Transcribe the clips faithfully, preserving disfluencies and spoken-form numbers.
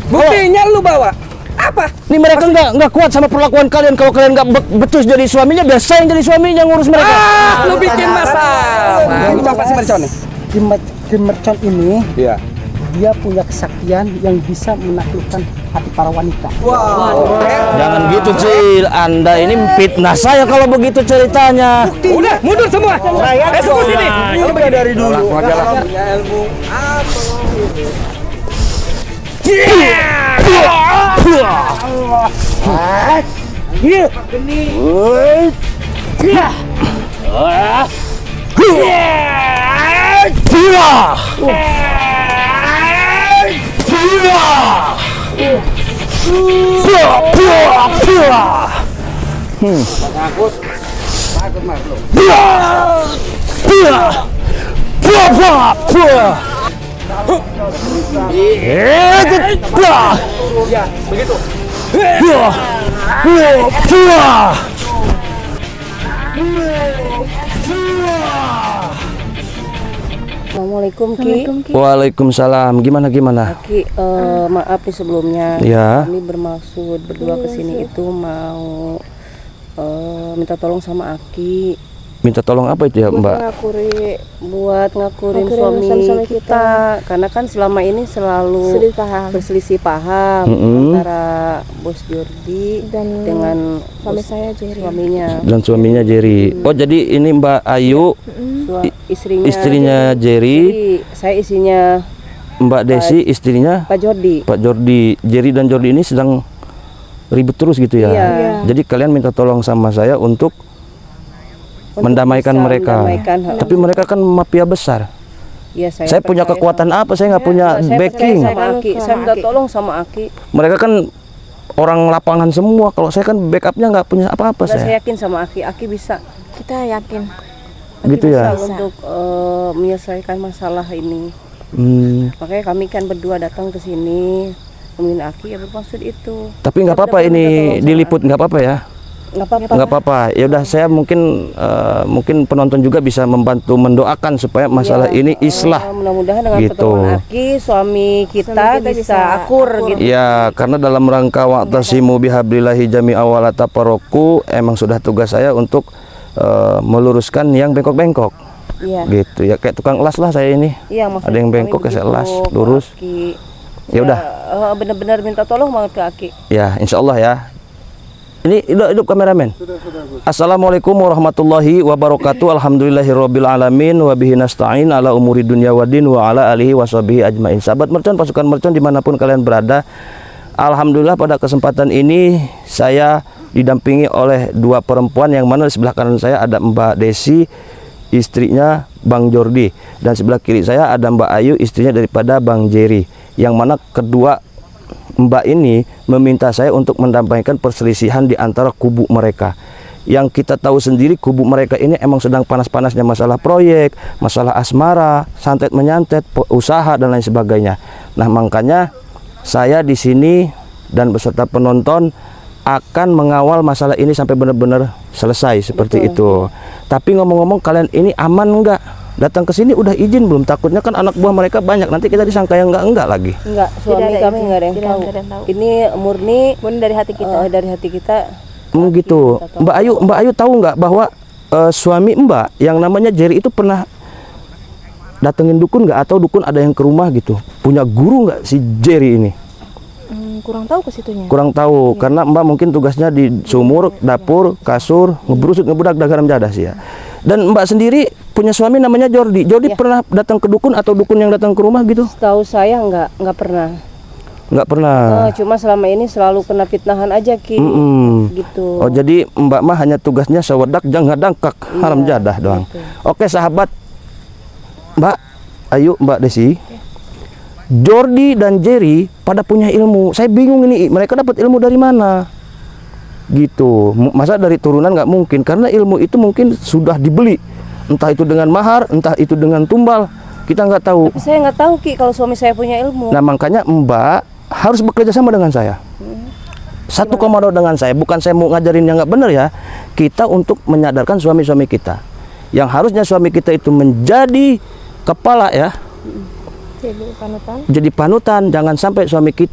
Buktinya lu bawa. Apa? Nih mereka nggak nggak kuat sama perlakuan kalian. Kalau kalian nggak be becus jadi suaminya, biar saya yang jadi suaminya ngurus mereka. Ah, lu bikin masalah. Ini bapak si mercon nih. Di mercon ini, Iya. dia punya kesaktian yang bisa menaklukkan hati para wanita. Wow. Jangan gitu, Cil. Anda ini fitnah saya kalau begitu ceritanya. Udah, mundur semua. Eksekusi nih. Lu dari dulu. ilmu apa? Ya, begitu. Assalamualaikum Ki. Waalaikumsalam. Gimana gimana? Ki, uh, maaf nih sebelumnya. Ya. Kami bermaksud berdua kesini itu mau uh, minta tolong sama Aki. Minta tolong apa itu ya, Mbak? Ngakuri, Buat ngakurin Ngakurin suami, urusan suami kita. kita. Karena kan selama ini selalu Selisih paham. berselisih paham Mm -mm. antara Bos Jordi Dan dengan suami bos saya Jerry. suaminya. Dan suaminya Jerry. Oh, jadi ini Mbak Ayu, Sua- istrinya, istrinya Jerry, Jadi, saya istrinya Mbak Desi istrinya Pak Jordi. Pak Jordi. Jerry dan Jordi ini sedang ribut terus gitu ya. Iya. Jadi kalian minta tolong sama saya untuk Untuk mendamaikan bisa mereka. mendamaikan hal- Tapi mereka kan mafia besar. Ya, saya, Saya punya percaya kekuatan apa? Saya nggak punya sama- saya backing. percaya sama Aki. Saya minta Aki. tolong sama Aki. Mereka kan orang lapangan semua. Kalau saya kan backupnya nggak punya apa-apa Nah, saya saya. yakin sama Aki. Aki bisa. Kita yakin. Aki Gitu bisa ya. untuk eh, menyelesaikan masalah ini. Hmm, Makanya kami kan berdua datang ke sini nemuin Aki, ya bermaksud itu. tapi nggak Saya apa-apa benar-benar minta ini tolong sama diliput, nggak apa-apa ya. Nggak apa-apa. Nggak apa-apa. Ya udah, saya mungkin eh, mungkin penonton juga bisa membantu mendoakan supaya masalah Ya, ini eh, islah. mudah-mudahan dengan Gitu. pertolongan Aki, suami kita, Suami kita bisa, bisa akur, akur. gitu. Ya, karena dalam rangka wa'tasimu bihablillahi jami'a wa la tafarraqu, emang sudah tugas saya untuk eh, meluruskan yang bengkok-bengkok. Iya. Gitu ya, kayak tukang las lah saya ini. Iya, maksud Ada yang kami bengkok, saya begitu, las, Pak lurus. Aki. Ya udah. eh, benar-benar minta tolong banget ke Aki. Ya, insya Allah ya. Ini hidup, hidup kameramen. Assalamualaikum warahmatullahi wabarakatuh. Alhamdulillahirabbil alamin wa bihi nasta'in ala umuri dunya waddin wa ala alihi washabihi ajmain. Sahabat mercon, pasukan mercon dimanapun kalian berada, alhamdulillah pada kesempatan ini saya didampingi oleh dua perempuan, yang mana di sebelah kanan saya ada Mbak Desi, istrinya Bang Jordi, dan sebelah kiri saya ada Mbak Ayu, istrinya daripada Bang Jerry, yang mana kedua Mbak ini meminta saya untuk mendamaikan perselisihan di antara kubu mereka. Yang kita tahu sendiri, kubu mereka ini emang sedang panas-panasnya masalah proyek, masalah asmara, santet menyantet, usaha dan lain sebagainya. Nah, makanya saya di sini dan beserta penonton akan mengawal masalah ini sampai benar-benar selesai seperti Betul. itu. Tapi ngomong-ngomong, kalian ini aman enggak? Datang ke sini udah izin belum? Takutnya kan anak buah mereka banyak, nanti kita disangka yang enggak-enggak lagi. Enggak, suami ada kami izin. enggak ada yang Tidak tahu. ada yang tahu. Ini murni Murni dari hati kita. eh, dari hati kita. Hmm, gitu. Kita tahu. Mbak Ayu, Mbak Ayu tahu nggak bahwa eh, suami Mbak yang namanya Jerry itu pernah datengin dukun nggak, atau dukun ada yang ke rumah gitu? Punya guru nggak si Jerry ini? Hmm, kurang tahu ke situnya. Kurang tahu, karena Mbak mungkin tugasnya di sumur, dapur, kasur, ngeberusut, ngebudak, dagaram jadah sih ya. Dan Mbak sendiri punya suami namanya Jordi. Jordi Ya. pernah datang ke dukun atau dukun yang datang ke rumah gitu? Tahu saya enggak, enggak pernah. Nggak pernah. Eh, cuma selama ini selalu kena fitnahan aja, Ki. Mm-mm. Gitu. Oh, jadi Mbak mah hanya tugasnya sewedak jangan dangkak, haram Iya, jadah doang. gitu. Oke sahabat, Mbak Ayu, Mbak Desi, Jordi dan Jerry pada punya ilmu. Saya bingung ini, mereka dapat ilmu dari mana? Gitu. M- Masa dari turunan nggak mungkin? Karena ilmu itu mungkin sudah dibeli, entah itu dengan mahar, entah itu dengan tumbal. Kita nggak tahu. Tapi saya nggak tahu, Ki, kalau suami saya punya ilmu. Nah, makanya Mbak harus bekerja sama dengan saya. Satu komando dengan saya, bukan saya mau ngajarin yang nggak benar ya. Kita untuk menyadarkan suami-suami kita, yang harusnya suami kita itu menjadi kepala ya, Jadi panutan. jadi panutan. Jangan sampai suami kita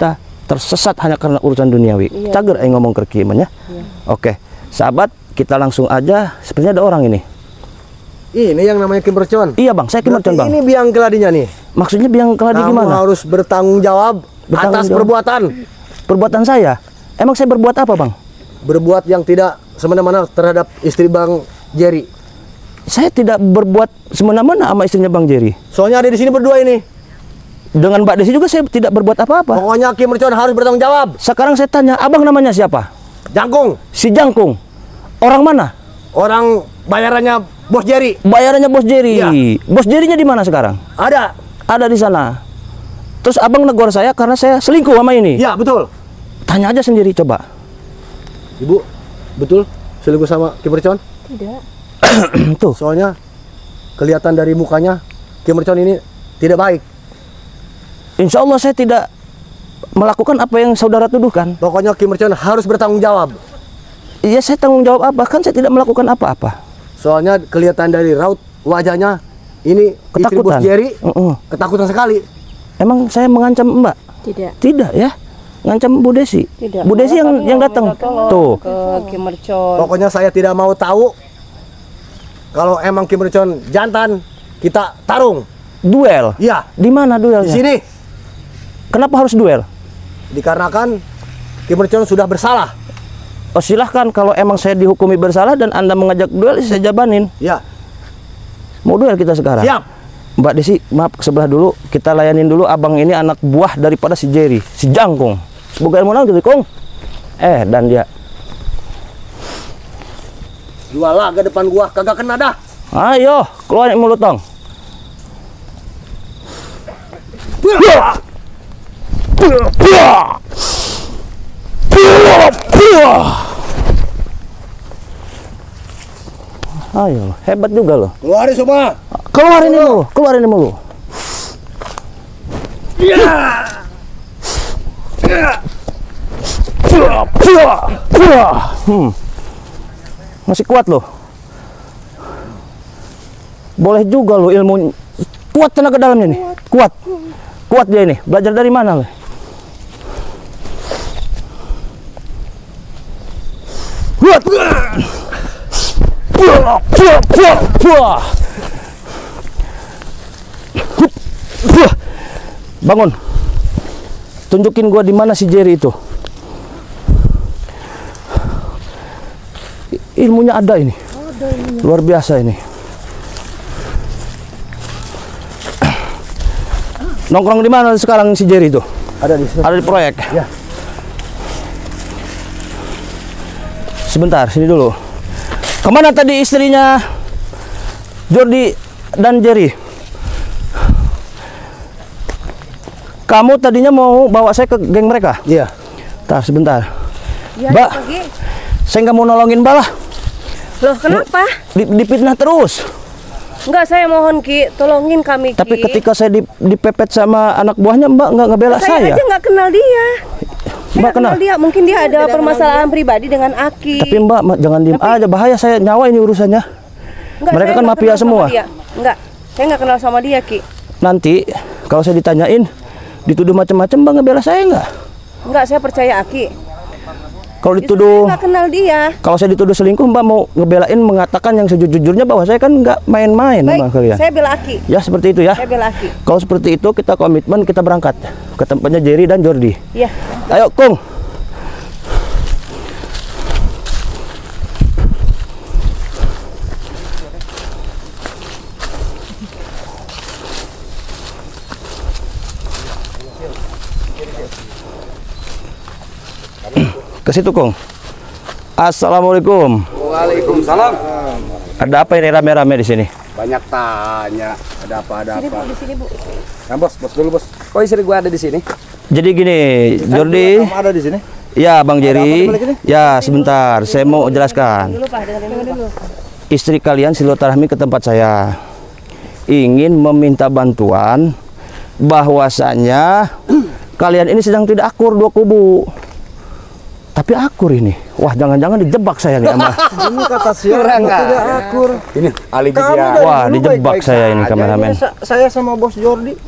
tersesat hanya karena urusan duniawi. Iya. Cager aing ngomong ke kieu ya. Iya. Oke, sahabat, kita langsung aja. Sepertinya ada orang ini. Ini yang namanya Ki Mercon. Iya bang, saya Ki Mercon bang. Ini biang keladinya nih. Maksudnya biang keladi Kamu gimana? harus bertanggung jawab Bertanggung atas jawab. perbuatan. Perbuatan saya. Emang saya berbuat apa bang? Berbuat yang tidak semena-mena terhadap istri Bang Jerry. Saya tidak berbuat semena-mena sama istrinya Bang Jerry. Soalnya ada di sini berdua ini. Dengan Mbak Desi juga saya tidak berbuat apa-apa. Pokoknya Ki Mercon harus bertanggung jawab. Sekarang saya tanya, abang namanya siapa? Jangkung. Si Jangkung. Orang mana? Orang bayarannya Bos Jerry. Bayarannya Bos Jerry. Iya. Bos Jerry-nya di mana sekarang? Ada. Ada di sana. Terus abang negor saya karena saya selingkuh sama ini. Ya, betul. Tanya aja sendiri coba. Ibu, betul selingkuh sama Ki Mercon? Tidak. Tuh. Soalnya kelihatan dari mukanya Ki Mercon ini tidak baik. Insya Allah saya tidak melakukan apa yang saudara tuduhkan. Pokoknya Ki Mercon harus bertanggung jawab. Iya, saya tanggung jawab apa? Kan saya tidak melakukan apa-apa. Soalnya kelihatan dari raut wajahnya ini istri Bos Ketakutan. Jerry Uh-uh. ketakutan sekali. Emang saya mengancam Mbak? Tidak. Tidak ya. Ngancam Bu Desi. Tidak. Bu Desi yang Kami yang mau datang. minta tolong Tuh. ke Ki Mercon. Pokoknya saya tidak mau tahu kalau emang Ki Mercon jantan, kita tarung. Duel. Iya, Di mana di duelnya? sini Kenapa harus duel? dikarenakan Ki Mercon sudah bersalah. Oh silahkan, kalau emang saya dihukumi bersalah dan Anda mengajak duel, saya jabanin. Ya, Mau duel kita sekarang? siap. Mbak Desi, maaf ke sebelah dulu. Kita layanin dulu abang ini anak buah daripada si Jerry, si Jangkung. Semoga ilmu gitu, Kong. Eh, dan dia. Dua laga depan gua kagak kena dah. Ayo, keluarin mulut tong. Ayo, hebat juga loh. Keluarin semua. Keluarin ini mulu, keluarin ini mulu. Hmm. Masih kuat loh. Boleh juga loh ilmu. Kuat tenaga dalamnya nih. Kuat. Kuat dia ini. Belajar dari mana loh? Kuat. Puah, puah, puah, puah. Hup, puah. Bangun. Tunjukin gua di mana si Jerry itu. I- Ilmunya ada ini. Luar biasa ini. Nongkrong di mana sekarang si Jerry itu? Ada di sini. Ada di proyek. Ya. Sebentar, sini dulu. Kemana tadi istrinya Jordi dan Jerry? Kamu tadinya mau bawa saya ke geng mereka? Iya. Bentar, sebentar. Ya, Mbak, pagi. saya nggak mau nolongin Mbak lah. Loh, kenapa? Di, dipitnah terus. Enggak, saya mohon Ki, tolongin kami Ki. Tapi ketika saya di- dipepet sama anak buahnya, Mbak nggak ngebela saya, saya. aja nggak kenal dia. Saya Mbak nggak kenal kenal. dia, mungkin dia ada permasalahan pribadi dengan Aki. Tapi Mbak ma- jangan diem aja, bahaya saya nyawa ini urusannya. Enggak, mereka saya kan nggak mafia kenal sama semua. dia. Enggak, saya nggak kenal sama dia Ki. Nanti kalau saya ditanyain, dituduh macam-macam, Mbak ngebela saya nggak? Enggak, saya percaya Aki. Kalau Justru dituduh, saya nggak kenal dia. kalau saya dituduh selingkuh, Mbak mau ngebelain mengatakan yang sejujurnya bahwa saya kan nggak main-main sama Baik, kalian. saya bela Aki. Ya seperti itu ya. Saya bela Aki. Kalau seperti itu kita komitmen, kita berangkat ke tempatnya Jerry dan Jordi. Iya. Ayo, Kung. Ke situ, Kung. Assalamualaikum. Waalaikumsalam. Ada apa ini rame-rame di sini? Banyak tanya. Ada apa ada Sini apa? Bu, di sini Bu. Nah, bos, bos dulu bos. Oh istri gua ada di sini. Jadi gini, Jordi. Kamu ada di sini? Ya, Bang Jerry. Ya, sebentar. Saya mau jelaskan. Dulu Pak, dengerin dulu. Istri kalian silaturahmi ke tempat saya. Ingin meminta bantuan bahwasanya kalian ini sedang tidak akur dua kubu. Tapi akur ini. Wah, jangan-jangan dijebak saya nih sama. Ini kata siapa tidak akur. Ini alibi Kamu dia. dari Wah, dulu dijebak baik-baik saya ini saja. kameramen. Ini sa- saya sama Bos Jordi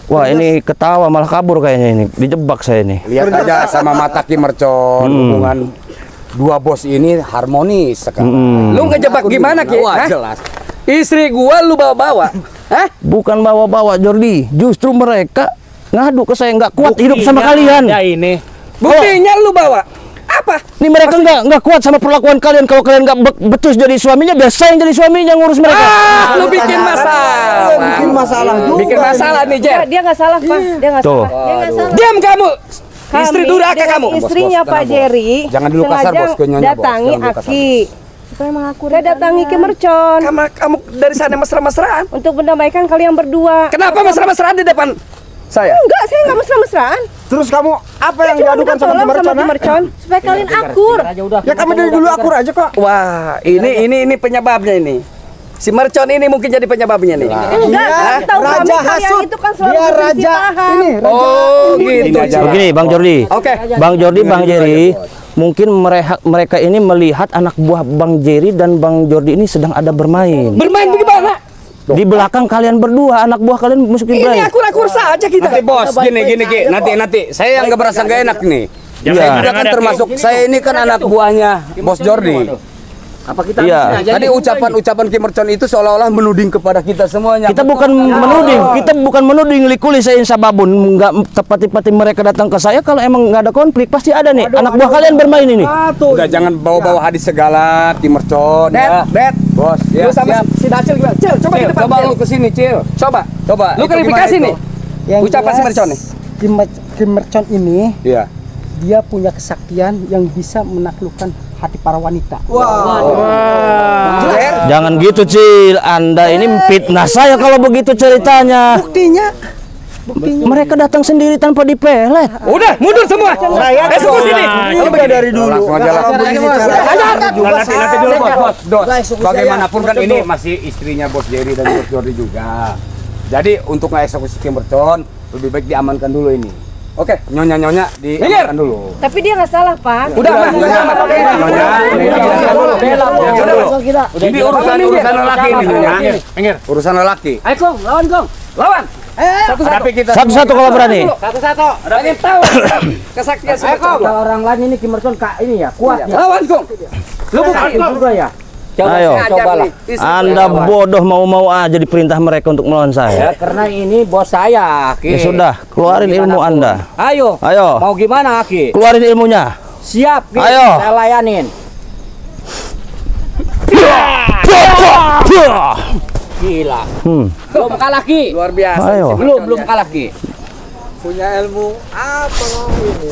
Wah, ini ketawa malah kabur kayaknya ini. Dijebak saya ini. Lihat aja sama mata Ki Mercon, Hmm. hubungan dua bos ini harmonis sekarang. Hmm. Lu ngejebak gimana, Ki? Wah, Hah? jelas. Istri gua lu bawa-bawa. Hah? Bukan bawa-bawa Jordi, justru mereka ngadu ke saya nggak kuat hidup sama kalian. Ya ini. Buktinya lu bawa. Apa? Nih mereka nggak nggak kuat sama perlakuan kalian. Kalau kalian nggak be- becus jadi suaminya, biar saya yang jadi suaminya ngurus mereka. Ah, lu bikin masalah. Bikin masalah juga. Bikin masalah nih, Jer. Dia nggak salah, Pak. Dia nggak Tuh. salah. Dia nggak salah. Diam kamu. Kami Istri durhaka dengan kamu. Istrinya Bos, bos, Pak tenang, bos. Jerry Jangan dulu kasar, sengaja bos, ke Nyonya, bos. datangi Jangan dulu kasar, Aki. Supaya mengakhiri Saya datangi Ki Mercon Kamu, kamu dari sana mesra-mesraan. untuk mendamaikan kalian berdua. Kenapa mesra-mesraan di depan saya? Enggak, saya nggak mesra-mesraan. Terus kamu apa yang Cuma diadukan minta sama Ki tolong Mercon? sama Ki ha? Mercon supaya kalian akur. Ya kami dari dulu akur aja kok. Wah, ini ini ini penyebabnya ini. Si Mercon ini mungkin jadi penyebabnya nih. Enggak, Iya, tahu kami Raja kalian hasut. itu kan selalu Dia berselisih raja paham. ini. Oh, gitu. Begini, Bang Jordi. Oke. Bang Jordi, Bang Jerry, mungkin mereka mereka ini melihat anak buah Bang Jerry dan Bang Jordi ini sedang ada bermain. Bermain bagaimana? Di belakang kalian berdua, anak buah kalian masukin Ini bermain. akur-akur saja kita. Nanti bos, gini gini Ki, nanti nanti saya yang nggak berasa nggak enak nih. Iya. Saya juga kan termasuk, saya ini kan anak buahnya Bos Jordi. Apa kita Iya. Tadi ucapan-ucapan Ki Mercon itu seolah-olah menuding kepada kita semuanya. Kita bukan menuding, kita bukan menuding likuli saya sababun, nggak tepat-tepat mereka datang ke saya. Kalau emang nggak ada konflik pasti ada nih. Anak buah kalian bermain ini. Udah jangan bawa-bawa hadis segala Ki Mercon ya. Bet, bet. Bos, ya Lu sama siap. si Dacil gimana? Cil, coba Cil, kita coba Cil. lu kesini Cil. Coba. Coba. Lu itu klarifikasi gimana nih. itu? Yang Ucapan si jelas, Mercon nih. Ki Mer- Ki Mercon ini Iya. dia punya kesaktian yang bisa menaklukkan hati para wanita. Jangan gitu, Cil. Anda ini fitnah saya kalau begitu ceritanya. Buktinya, buktinya. Mereka datang sendiri tanpa dipelet. Udah, mundur semua. Saya Besok sini. Kalau begini dari dulu. Langsung aja lah. Kalau begini caranya juga Nanti nanti dulu bos, bos, dos. Langsung Bagaimanapun saya. kan ini masih istrinya Bos Jerry dan Bos Jordi juga. Jadi untuk ngeksekusi Ki Mercon lebih baik diamankan dulu ini. Oke, nyonya-nyonya diamankan dulu. Tapi dia nggak salah, Pak. Udah, Mas. Nyonya, nyonya. Ini urusan urusan lelaki ini nyonya. Urusan lelaki. Ayo Kong, lawan Kong. Lawan. Tapi kita Satu-satu kalau berani. Satu-satu. Pengen tahu kesaktian si Mercon. Kalau orang lain ini Ki Mercon kak ini ya kuat ya. Lawan, Kong. Lu bukan juga ya. Ayo, cobalah. Anda bodoh mau-mau aja diperintah mereka untuk melawan saya. Karena ini bos saya, Ki. Ya sudah, keluarin ilmu Anda. Ayo. Ayo, Mau gimana, Ki? keluarin ilmunya. Siap, Ki. Ayo. Saya layanin. Gila. Hmm. Belum kalah, Ki. Luar biasa. Ayo. Belum, belum kalah, Ki. punya ilmu apa ini?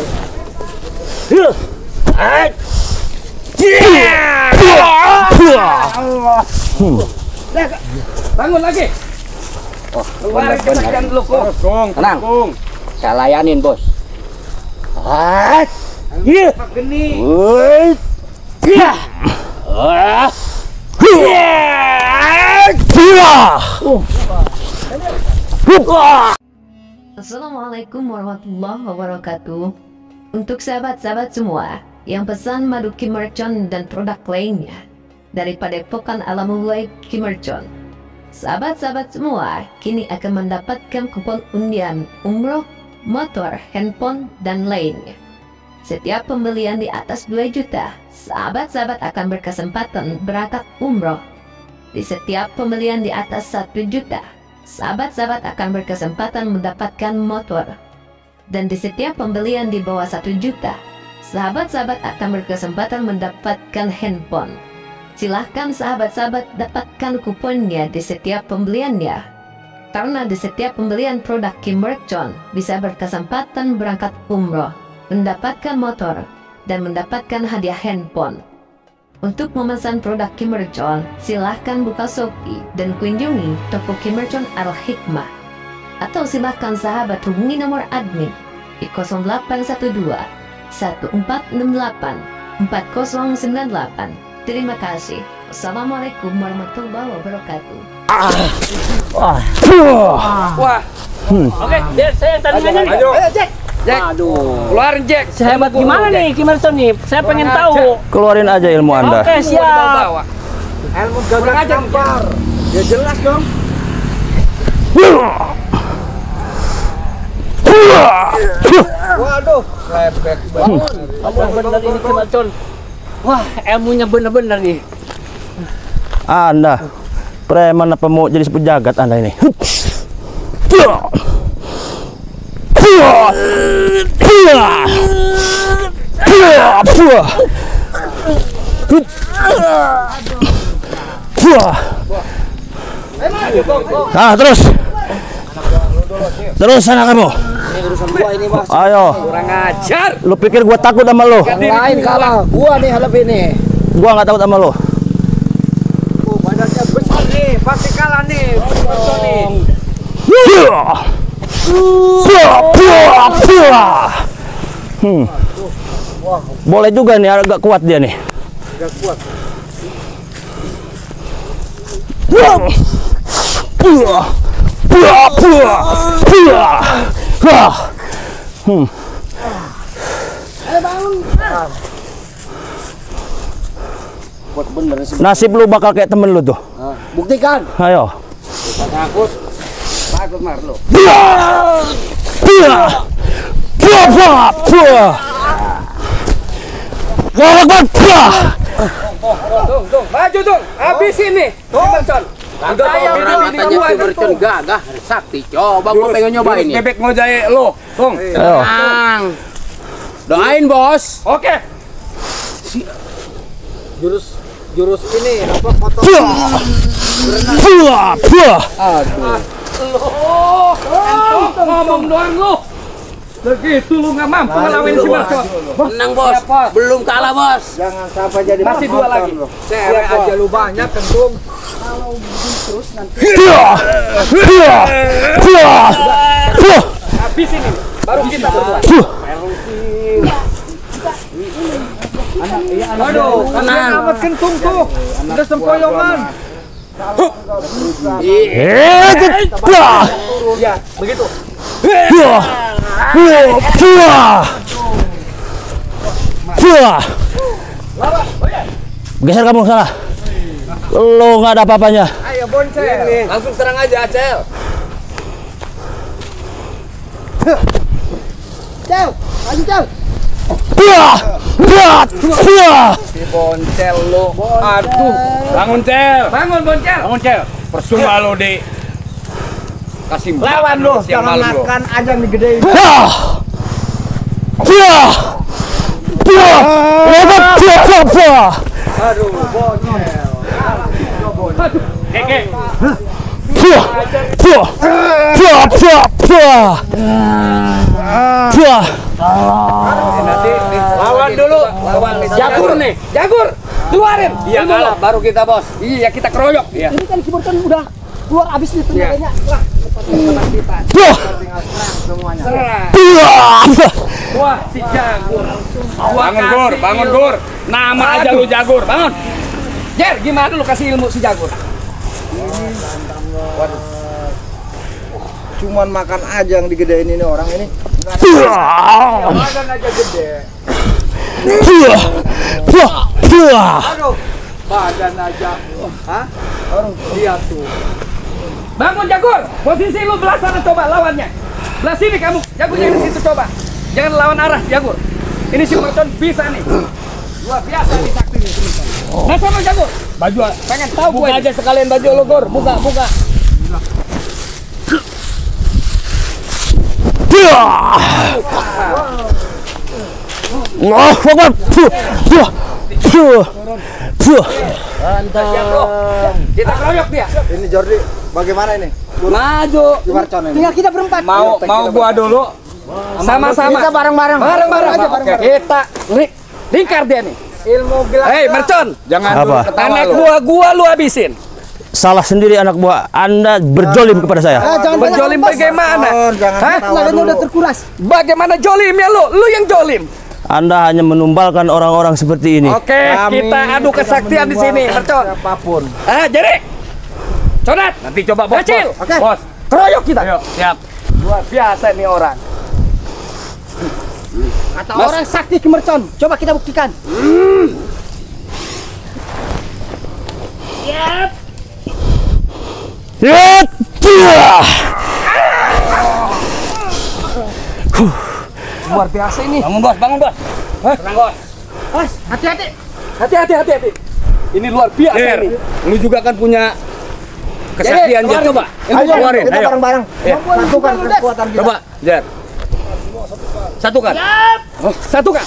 Bangun lagi. Keluarin kesaktian dulu, Kong. Tenang. Saya layanin, bos. Iya. Geni. Assalamualaikum warahmatullahi wabarakatuh. Untuk sahabat-sahabat semua yang pesan madu Ki Mercon dan produk lainnya dari Padepokan Alam Ulai Ki Mercon, sahabat-sahabat semua kini akan mendapatkan kupon undian umroh, motor, handphone, dan lainnya. Setiap pembelian di atas dua juta, sahabat-sahabat akan berkesempatan berangkat umroh. Di setiap pembelian di atas satu juta, sahabat-sahabat akan berkesempatan mendapatkan motor. Dan di setiap pembelian di bawah satu juta, sahabat-sahabat akan berkesempatan mendapatkan handphone. Silahkan sahabat-sahabat dapatkan kuponnya di setiap pembeliannya. Karena di setiap pembelian produk Ki Mercon bisa berkesempatan berangkat umroh, mendapatkan motor, dan mendapatkan hadiah handphone. Untuk memesan produk Ki Mercon, silahkan buka Shopee dan kunjungi toko Ki Mercon Al-Hikmah. Atau silahkan sahabat hubungi nomor admin di nol delapan satu dua, satu empat enam delapan, empat nol sembilan delapan. Terima kasih. Wassalamualaikum warahmatullahi wabarakatuh. Wah, Oke, biar saya yang tandingannya. Ayo. Jack. Aduh. Keluarin, Jack. Sehebat gimana nih Ki Mercon nih? Saya pengen tahu. Keluarin aja ilmu Anda. Oke, siap. Bawa. Ilmu gagak gampar. Ya jelas dong. Waduh, lepek banget. Bener ini Ki Mercon. Wah, ilmunya bener-bener nih. Anda preman apa mau jadi sepejagat Anda ini? Nah, terus. Terus sana kamu. Ini urusan gua ini, Bos. Ayo. Kurang ajar. Lu pikir gua takut sama lu? Yang lain kalah, gua nih hadap ini. Gua nggak takut sama lu. Oh, badannya besar nih, pasti kalah nih. Mercon nih. Hmm. Boleh juga nih, agak kuat dia nih. Agak kuat. Hmm. Kuat bener sih. Nasib lu bakal kayak temen lu tuh. Nah, buktikan. Ayo. Takut. Takut mar lu. Tung, tung, maju tung, habis ini. Ki Mercon. Udah Katanya Ki Mercon gagah sakti. Coba gua pengen nyobain nih. Bebek mau jahe lo, Tung. Ayo. Tenang. Doain, Bos. Oke. Jurus jurus ini apa foto? ngomong doang lu. Begitu lu nggak mampu ngelawan si Mercon. Tenang, Bos. Belum kalah, Bos. Jangan sampai jadi Masih dua lagi. Cewek aja lu banyak kentung. Habis ini baru kita berdua. Aduh, Tenang. amat kentung tuh. Udah sempoyongan. Ya, begitu. Geser kamu salah. Lo nggak ada apa-apanya. Ayo boncel. Langsung serang aja, Acel. Cel, maju Cel. Si Boncel lo. Aduh. Bangun, Cel. Bangun, Boncel. Bangun, Cel. Percuma lo di kasih Lawan lu, siang jangan malam lo. makan aja yang digedein. Aduh, boncel. Keke. Nanti lawan dulu. Lawan Jagur nih. Jagur, keluarin. Iya kalah, baru kita, Bos. Iya, kita keroyok. Iya. Ini kan Ki Mercon udah keluar abis nih tenaganya. Lah, Serang. Wah, si Jagur. Bangun, Gur. Bangun, Gur. Nama aja lu Jagur. Bangun. Jer, gimana lu kasih ilmu si Jagur? Cuman makan aja yang digedein ini orang ini. Badan aja gede. Aduh, badan aja. Hah? Orang lihat tuh. Bangun Jagur, posisi lu belah sana coba lawannya. Belah sini kamu, Jagur jangan di situ coba. Jangan lawan arah Jagur. Ini si Mercon bisa nih. Luar biasa nih sakti nih si Mercon. Nah sama Jagur, Baju pengen tahu gue. buka aja sekalian baju lo, Gur. Buka, buka. Kita keroyok dia. Ini Jordi, bagaimana ini? Maju. Ki Mercon ini. tinggal kita berempat. Mau mau gua dulu. Sama-sama. Kita bareng-bareng. Bareng-bareng aja aja. bareng-bareng. Kita ling lingkar dia nih. Ilmu gila. Hei Mercon, Jangan Apa? dulu ketawa anak lo. gua gua lu habisin. Salah sendiri anak buah. Anda berjolim kepada saya. Ah, jangan banyak Berjolim ngomong, Bos. bagaimana? Oh, jangan Hah? ketawa Tenaganya dulu. udah terkuras. Bagaimana jolimnya lu? Lu yang jolim. Anda hanya menumbalkan orang-orang seperti ini. Oke, Kami kita adu tidak kesaktian di sini, menumbalkan Mercon. Siapapun. Ah, jadi. Conat, Nanti coba, Bos. Kecil. Bos. Oke. Bos. keroyok kita. Ayo, siap. Luar biasa nih orang. Kata orang sakti Ki Mercon. Coba kita buktikan. Ya, luar biasa ini. Bangun bos, bangun bos. Tenang bos. Bos, hati-hati. Hati-hati, hati-hati. Ini luar biasa Jer, ini. lu juga kan punya kesaktian, Jer. Coba, Ayo, keluarin. kita Ayo. bareng-bareng. Iya. Satukan kekuatan kita. Coba, Jer. Satukan. Oh, satukan.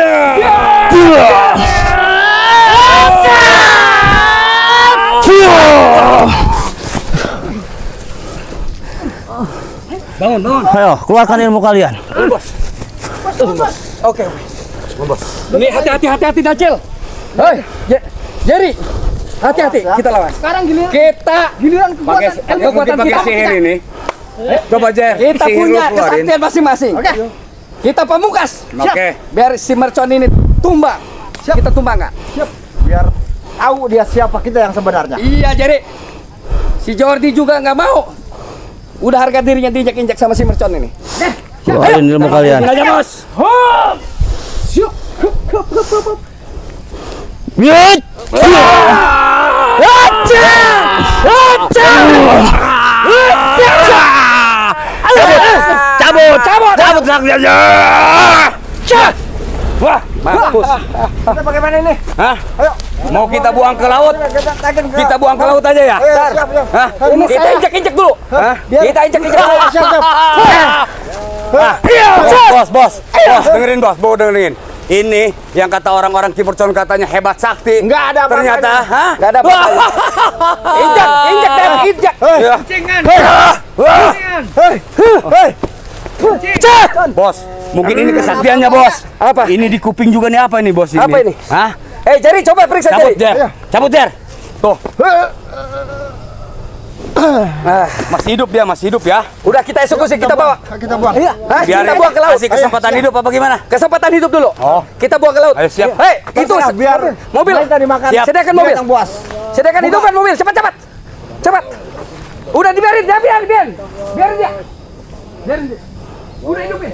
Bangun, bangun. Ayo, keluarkan ilmu kalian. Oke. Ini hati-hati, hati-hati Dacil. Hei, Je- Jerry. Hati-hati, kita lawan. Sekarang giliran kita giliran Pakai kekuatan pakai mungkin pakai sihir ini. Coba, Jer. Kita sihir lu punya keluarin. kesaktian masing-masing. Oke. Kita pamungkas. Oke. Biar si mercon ini tumbang. Kita tumbang nggak? Biar tahu dia siapa kita yang sebenarnya. Iya, Jerry. Si Jordi juga nggak mau. Udah harga dirinya diinjak-injak sama si mercon ini. Keluarin ilmu kalian. Aja, Bos. Yut! Cabut, cabut, cabut saktianya. Wah, mampus. Kita bagaimana ini? Hah? Ayo. Mau kita buang ke laut? Kita buang ke laut aja ya? Ayo, siap, siap. Hah? Ini Kita saya- injek-injek dulu. Hah? Kita injek-injek dulu. Siap, siap. Ah, bos, bos, bos, bos, dengerin bos, bos dengerin. Ini yang kata orang-orang Kimercon katanya hebat sakti. Enggak ada apa-apanya. Ternyata, hah? Nggak ada apa-apanya. Injak, injak, Dan, injak. Ya. Wah. Hei, hei. Bos, mungkin ini kesaktiannya, bos. Apa? Ini di kuping juga nih apa ini, bos ini? Apa ini? Hah? Eh, Jerry, coba periksa Cabut, Jerry. Jer. Cabut, Jer. Tuh. Ah, masih hidup dia, masih hidup ya. Udah kita eksekusi, kita bawa. Kita buang. Iya, Hah? Biar kita buang ke laut. kasih kesempatan hidup apa gimana? Kesempatan hidup dulu. Oh. Kita buang ke laut. Ayo, siap. Hei, itu Terserah, biar mobil. mereka dimakan. Siap. Sediakan Biar mobil. yang buas. Sediakan hidupkan mobil. Cepat, cepat. Cepat. Udah dibiarin, dia biarin, biarin. Biarin dia. Biarin dia. Udah hidupin.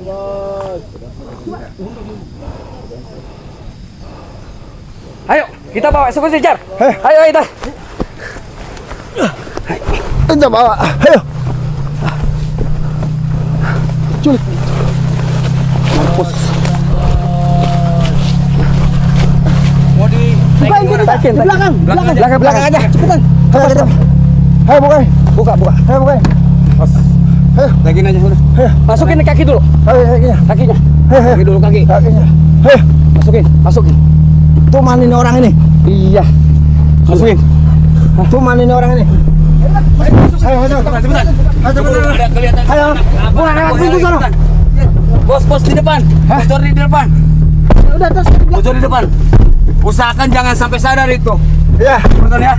Ayo, kita bawa eksekusi, Jar. Ayo, ayo, dah. Kita bawa. Ayo. Culik. Mampus. Mau di Bukain, kita. Di belakang. Belakang, belakang, belakang aja. Cepetan. Ayo, kita. Ayo, bukain. Buka, buka. Ayo, bukain. Lagi aja udah. Masukin kaki dulu. Ayo, kakinya. Kakinya. Ayo, Kaki dulu, kaki. kakinya. Ayo. Masukin, masukin. Tuh mana ini orang ini? Iya. Masukin. Tuh mana ini orang ini? Ayo, ayo, Cepetan. ayo, cepetan. Udah kelihatan. Ayo, buang lewat pintu sana. Bos, bos di depan. Bocor di depan. Udah terus. Bocor di depan. Usahakan jangan sampai sadar itu. Ya, Betul ya?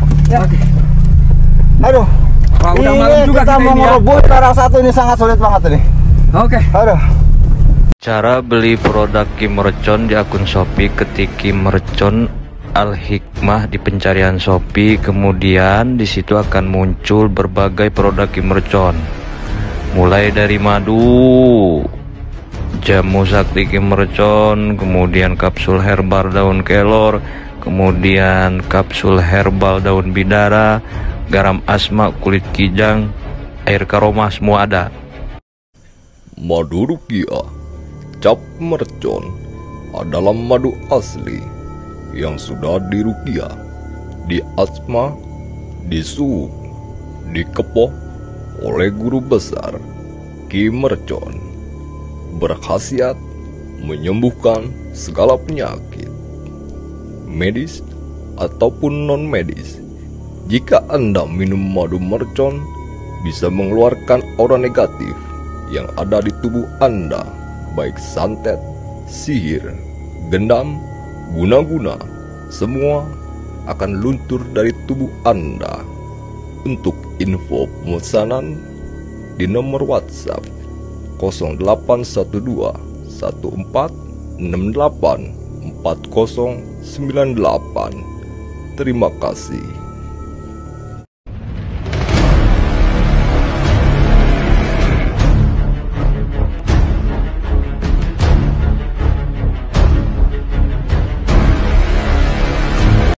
aduh. Wah, udah Ini malam juga kita kita mau ini ya. ngerebut orang satu ini sangat sulit banget ini. Oke. Aduh. Cara beli produk Kimercon di akun Shopee, ketik Kimercon Al Hikmah di pencarian Shopee, kemudian di situ akan muncul berbagai produk Kimercon, mulai dari madu, jamu sakti Kimercon, kemudian kapsul herbal daun kelor, kemudian kapsul herbal daun bidara, garam asma, kulit kijang, air karoma, semua ada. Madu Rukiah Cap Mercon adalah madu asli yang sudah dirukiah, diasma, disuuk, dikepoh oleh guru besar Kimercon. Berkhasiat menyembuhkan segala penyakit, medis ataupun non-medis. Jika Anda minum madu mercon, bisa mengeluarkan aura negatif yang ada di tubuh Anda, baik santet, sihir, gendam, guna-guna, semua akan luntur dari tubuh Anda. Untuk info pemesanan di nomor WhatsApp nol delapan satu dua satu empat enam delapan empat nol sembilan delapan. Terima kasih.